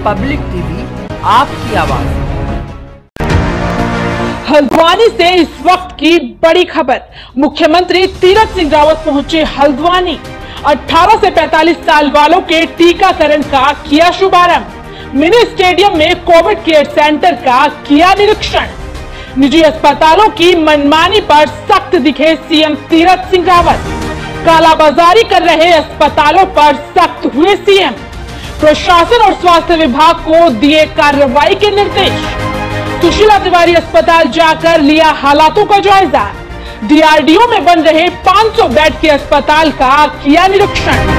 Public TV, आपकी आवाज। हल्द्वानी से इस वक्त की बड़ी खबर। मुख्यमंत्री तीरथ सिंह रावत पहुंचे हल्द्वानी। 18 से 45 साल वालों के टीकाकरण का किया शुभारंभ। मिनी स्टेडियम में कोविड केयर सेंटर का किया निरीक्षण। निजी अस्पतालों की मनमानी पर सख्त दिखे सीएम तीरथ सिंह रावत। कालाबाजारी कर रहे अस्पतालों पर सख्त हुए सीएम। प्रशासन और स्वास्थ्य विभाग को दिए कार्रवाई के निर्देश। सुशीला तिवारी अस्पताल जाकर लिया हालातों का जायजा। डीआरडीओ में बन रहे 500 बेड के अस्पताल का किया निरीक्षण।